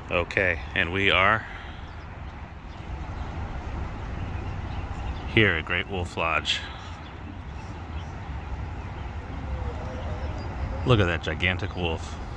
Okay, and we are here at Great Wolf Lodge. Look at that gigantic wolf.